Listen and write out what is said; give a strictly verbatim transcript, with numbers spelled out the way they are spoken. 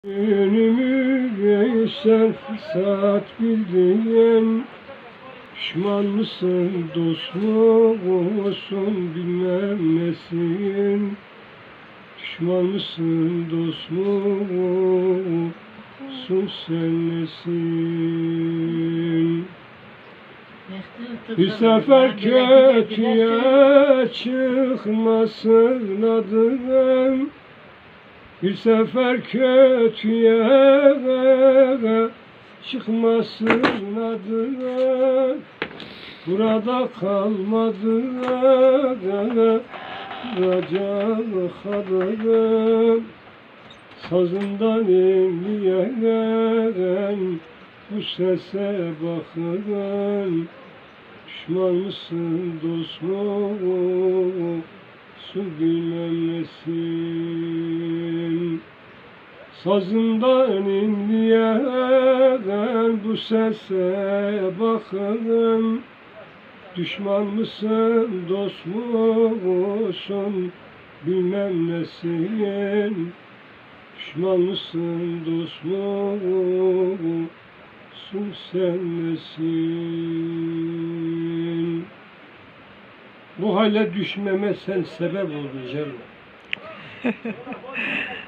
Önümü sen fırsat bildiğin, düşman mısın, dost mu olsun bilmem nesin. Düşman mısın, dost mu olsun sen nesin? Bir sefer kötüye çıkmasın adım, bir sefer kötüye çıkmasın adım, burada kalmadı duracak adım. Sazından inleyen bu sese bakın, düşman mısın, dost mu olsun bilmem nesin. Sazından inleyen bu sese bakın, düşman mısın, dost mu olsun bilmem nesin. Düşman mısın, dost mu olsun sen nesin? Bu hale düşmeme sen sebep oldun canım.